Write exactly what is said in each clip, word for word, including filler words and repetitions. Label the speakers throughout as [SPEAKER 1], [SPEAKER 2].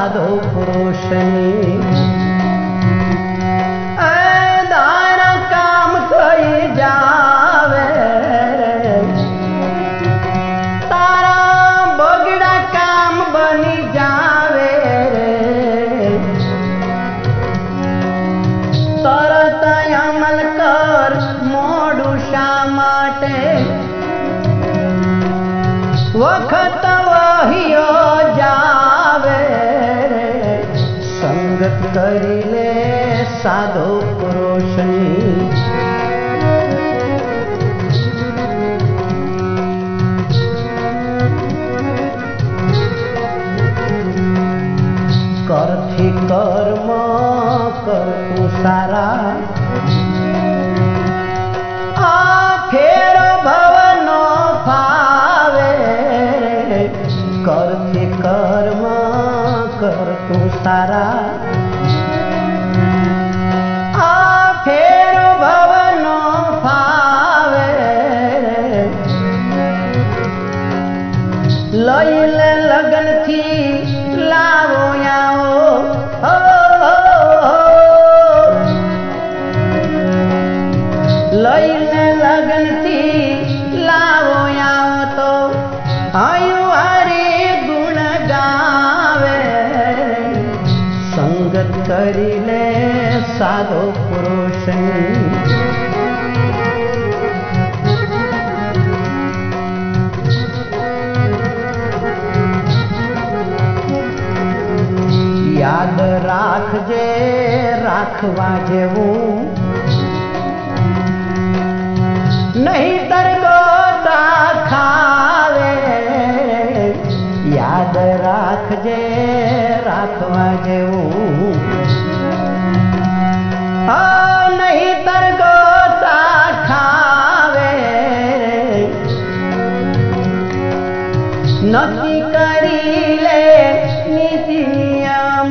[SPEAKER 1] साधो पुरुषनी दारा काम कई जावे तारा बगड़ा काम बनी जावे तरत अमल कर मोडू शा माटे वखत वहियो जावे संगत करी ले साधो पुरुषनी करथी कर्म करतु सारा आ फेर भवनो फावे करथी कर्म करतु सारा आ फेर भवनो फावे लईले लगन थी लावो याओ हो, हो, हो। लईले लगन थी लावो याओ तो आयु हरि गुण गावे संगत करी ले साधो पुरुषनी याद राखजे राखवा जेवूं नहीं तर गोता खावे याद राखजे राखवा जेवूं आ नहीं तर गोता खावे नक्की करी ले नीति नियम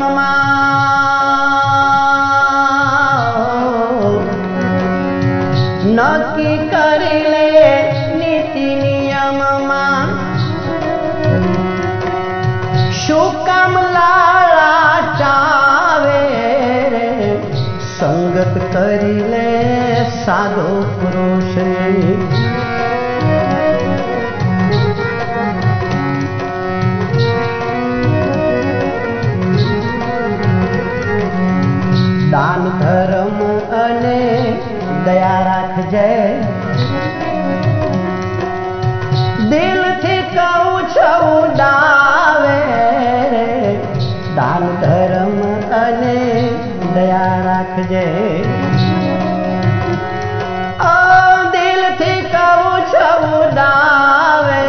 [SPEAKER 1] नक्की करी ले नीति नियम शुकम लाला चावे संगत करी ले साधो पुरुषनी दान धर्म अने दया राखजे दिल थी कहूं छू दावे दान धर्म अने दया राखजे ओ दिल थी कहूं छू दावे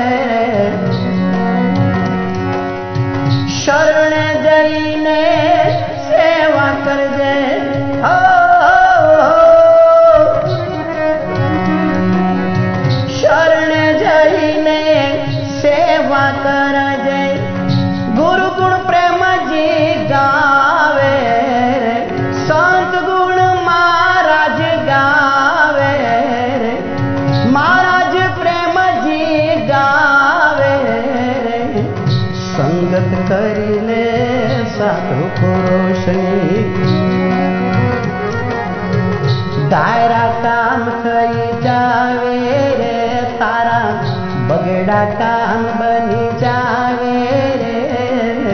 [SPEAKER 1] शरण जईने सेवा करजे हो, हो, हो। शरण जईने सेवा करजे गुरु गुण प्रेम जी गावे संत गुण महाराज गावे महाराज प्रेम जी गावे संगत करी ले साधु पुरुषनी दायरा काम थई जावे रे तारा बगड़ा काम बनी जावे रे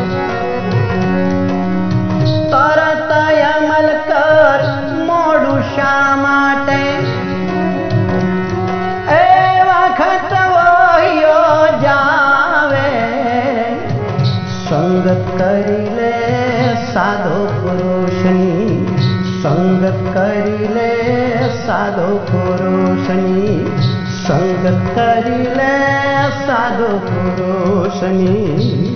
[SPEAKER 1] तरत अमल कर मोडू शा माटे ए वखत वहियो जावे संगत करी ले साधो पुरुषनी संगत करी ले साधो पुरुषनी संगत करी ले साधो पुरुषनी।